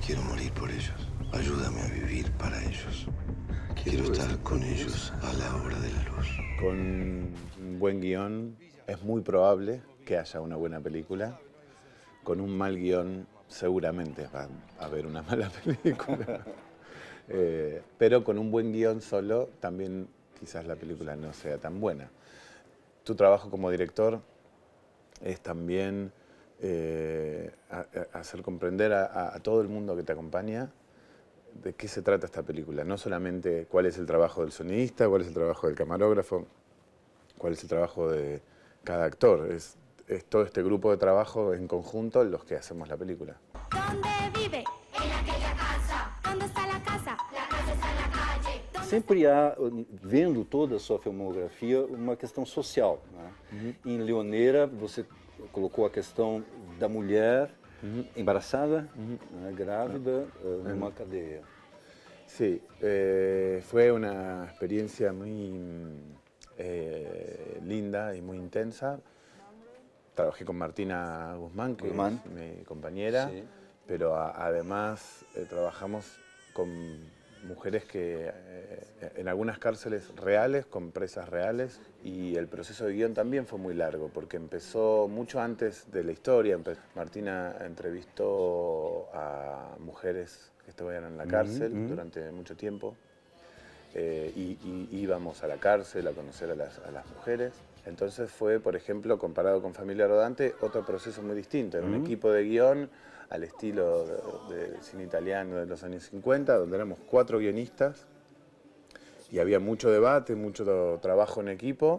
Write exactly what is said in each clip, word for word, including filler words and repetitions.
Quiero morir por ellos. Ayúdame a vivir para ellos. Quiero estar con ellos a la hora de la luz. Con un buen guión es muy probable que haya una buena película. Con un mal guión seguramente va a haber una mala película. eh, pero con un buen guión solo también quizás la película no sea tan buena. Tu trabajo como director es también eh, a, a hacer comprender a, a, a todo el mundo que te acompaña de qué se trata esta película. No solamente cuál es el trabajo del sonidista, cuál es el trabajo del camarógrafo, cuál es el trabajo de cada actor. Es, es todo este grupo de trabajo en conjunto los que hacemos la película. ¿Dónde vive? En aquella casa. ¿Dónde está la casa? La casa está en la calle. Sempre há, vendo toda a sua filmografia, uma questão social, né? Uhum. Em Leoneira, você colocou a questão da mulher uhum. embaraçada, uhum. né, grávida, uhum. numa cadeia. Sí, eh, fue una experiencia muy eh, linda y muy intensa. Trabajé con Martina Guzmán, que Guzmán. es mi compañera, sí. pero a, además eh, trabajamos con mujeres que eh, en algunas cárceles reales, con presas reales, y el proceso de guión también fue muy largo, porque empezó mucho antes de la historia. Martina entrevistó a mujeres que estuvieron en la cárcel uh-huh. durante mucho tiempo, eh, y, y íbamos a la cárcel a conocer a las, a las mujeres. Entonces fue, por ejemplo, comparado con Familia Rodante, otro proceso muy distinto. Era un uh-huh. equipo de guión al estilo del de cine italiano de los años cincuenta, donde éramos cuatro guionistas y había mucho debate, mucho trabajo en equipo.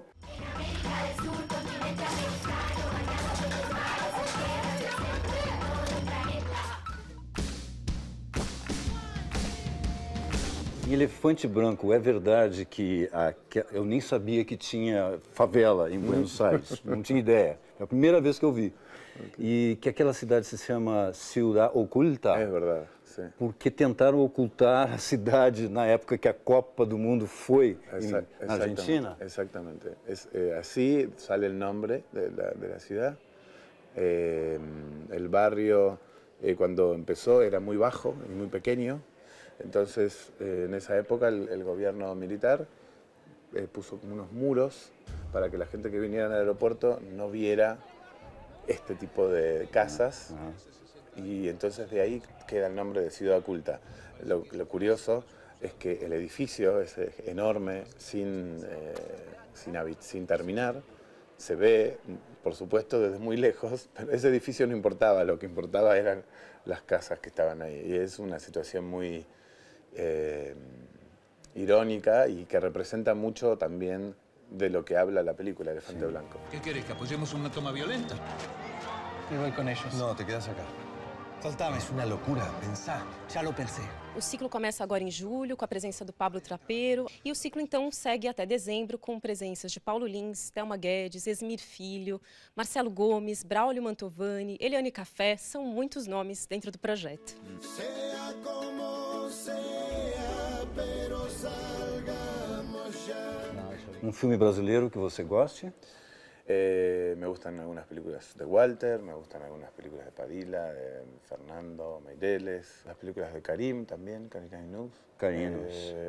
E Elefante Branco, é verdade que, a, que eu nem sabia que tinha favela em Buenos Aires, não tinha ideia. É a primeira vez que eu vi. Okay. E que aquela cidade se chama Ciudad Oculta. É verdade, sim. Porque tentaram ocultar a cidade na época que a Copa do Mundo foi Exa em, na Argentina. Exactamente. Es, eh, así sale el nombre de la, de la ciudad. Eh, el barrio, eh, cuando empezó, era muy bajo y muy pequeño. Entonces, eh, en esa época, el, el gobierno militar eh, puso como unos muros para que la gente que viniera al aeropuerto no viera este tipo de casas. Uh-huh. Y entonces de ahí queda el nombre de Ciudad Oculta. Lo, lo curioso es que el edificio es enorme, sin, eh, sin, sin terminar. Se ve, por supuesto, desde muy lejos, pero ese edificio no importaba. Lo que importaba eran las casas que estaban ahí. Y es una situación muy Eh, irónica y que representa mucho también de lo que habla la película Elefante sí. Blanco. ¿Qué querés? ¿Que apoyemos una toma violenta? Me voy con ellos. No, te quedas acá. Soltame. Es una locura, pensá. Já lo pensé. O ciclo começa agora em julho, com a presença do Pablo Trapeiro, e o ciclo, então, segue até dezembro, com presenças de Paulo Lins, Thelma Guedes, Esmir Filho, Marcelo Gomes, Braulio Mantovani, Eliane Café, são muitos nomes dentro do projeto. Sea como sea, pero salgamos ya. Um filme brasileiro que você goste? Eh, me gustan algunas películas de Walter, me gustan algunas películas de Padilla, de Fernando Meireles, las películas de Karim también, Karim Kainuz. Eh,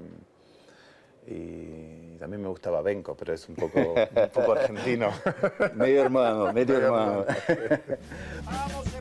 y también me gusta Babenco, pero es un poco, un poco argentino. Medio hermano, medio hermano.